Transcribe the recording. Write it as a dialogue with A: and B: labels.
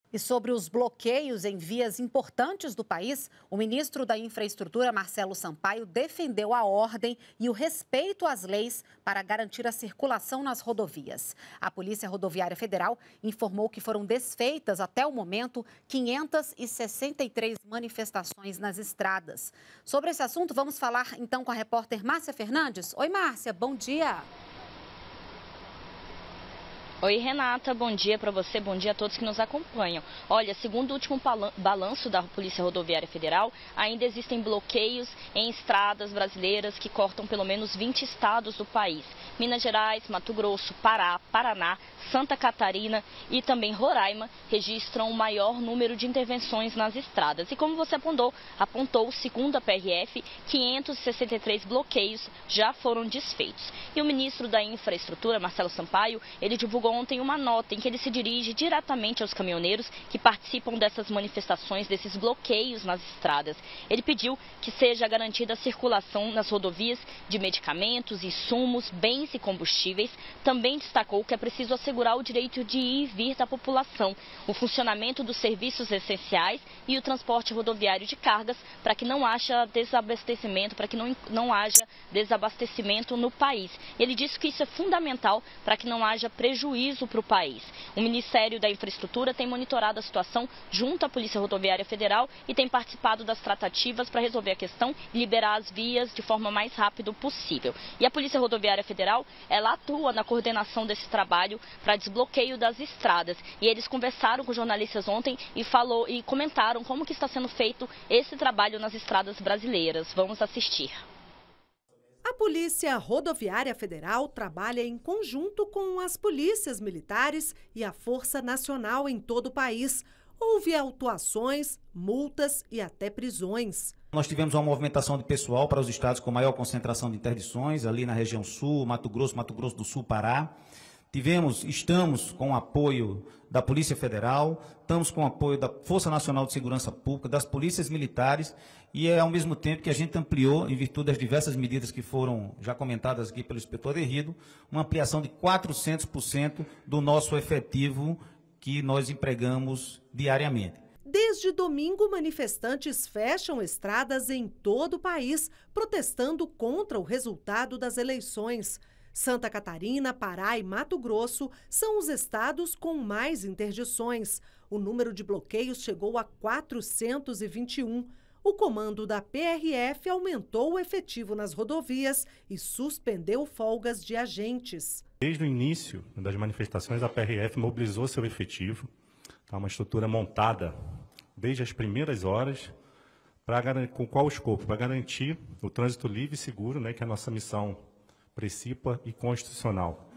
A: E sobre os bloqueios em vias importantes do país, o ministro da Infraestrutura, Marcelo Sampaio, defendeu a ordem e o respeito às leis para garantir a circulação nas rodovias. A Polícia Rodoviária Federal informou que foram desfeitas, até o momento, 563 manifestações nas estradas. Sobre esse assunto, vamos falar então com a repórter Márcia Fernandes. Oi, Márcia, bom dia.
B: Oi, Renata, bom dia para você, bom dia a todos que nos acompanham. Olha, segundo o último balanço da Polícia Rodoviária Federal, ainda existem bloqueios em estradas brasileiras que cortam pelo menos 20 estados do país. Minas Gerais, Mato Grosso, Pará, Paraná, Santa Catarina e também Roraima registram o maior número de intervenções nas estradas. E como você apontou, segundo a PRF, 563 bloqueios já foram desfeitos. E o ministro da Infraestrutura, Marcelo Sampaio, ele divulgou ontem uma nota em que ele se dirige diretamente aos caminhoneiros que participam dessas manifestações, desses bloqueios nas estradas. Ele pediu que seja garantida a circulação nas rodovias de medicamentos, insumos, bens e combustíveis. Também destacou que é preciso assegurar o direito de ir e vir da população, o funcionamento dos serviços essenciais e o transporte rodoviário de cargas para que não haja desabastecimento, para que não haja desabastecimento no país. Ele disse que isso é fundamental para que não haja prejuízo para o país. O Ministério da Infraestrutura tem monitorado a situação junto à Polícia Rodoviária Federal e tem participado das tratativas para resolver a questão e liberar as vias de forma mais rápida possível. E a Polícia Rodoviária Federal, ela atua na coordenação desse trabalho para desbloqueio das estradas. E eles conversaram com jornalistas ontem e comentaram como que está sendo feito esse trabalho nas estradas brasileiras. Vamos assistir.
C: A Polícia Rodoviária Federal trabalha em conjunto com as polícias militares e a Força Nacional em todo o país. Houve autuações, multas e até prisões.
D: Nós tivemos uma movimentação de pessoal para os estados com maior concentração de interdições, ali na região sul, Mato Grosso do Sul, Pará. Estamos com o apoio da Polícia Federal, estamos com o apoio da Força Nacional de Segurança Pública, das polícias militares, e é ao mesmo tempo que a gente ampliou, em virtude das diversas medidas que foram já comentadas aqui pelo inspetor Derrido, uma ampliação de 400% do nosso efetivo que nós empregamos diariamente.
C: Desde domingo, manifestantes fecham estradas em todo o país, protestando contra o resultado das eleições. Santa Catarina, Pará e Mato Grosso são os estados com mais interdições. O número de bloqueios chegou a 421. O comando da PRF aumentou o efetivo nas rodovias e suspendeu folgas de agentes.
E: Desde o início das manifestações, a PRF mobilizou seu efetivo, uma estrutura montada desde as primeiras horas, com qual escopo? Para garantir o trânsito livre e seguro, que é a nossa missão principal e constitucional.